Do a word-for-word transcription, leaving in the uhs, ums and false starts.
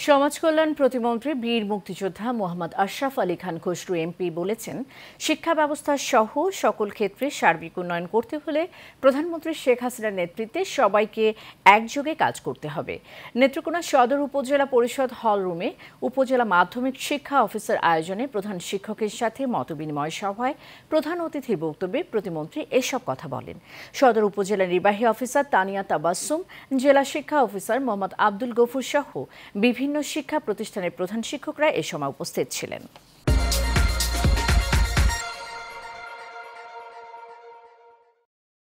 সমাজ কল্যাণ প্রতিমন্ত্রী বীর মুক্তিযোদ্ধা মোহাম্মদ আশরাফ আলী খান খসরু এমপি বলেছেন, শিক্ষা ব্যবস্থা সহ সকল ক্ষেত্রে সার্বিক উন্নয়ন করতে হলে প্রধানমন্ত্রী শেখ হাসিনার নেতৃত্বে সবাইকে একযোগে কাজ করতে হবে। নেত্রকোনা সদর উপজেলা পরিষদ হল রুমে উপজেলা মাধ্যমিক শিক্ষা অফিসার আয়োজনে প্রধান শিক্ষকের সাথে মতবিনিময় সভায় প্রধান অতিথির বক্তব্যে প্রতিমন্ত্রী এসব কথা বলেন। সদর উপজেলা নির্বাহী অফিসার তানিয়া তাবাসসুম, জেলা শিক্ষা অফিসার মোহাম্মদ আব্দুল গফুর সহ বিভিন্ন শিক্ষা প্রতিষ্ঠানের প্রধান শিক্ষকরা এ সময় উপস্থিত ছিলেন।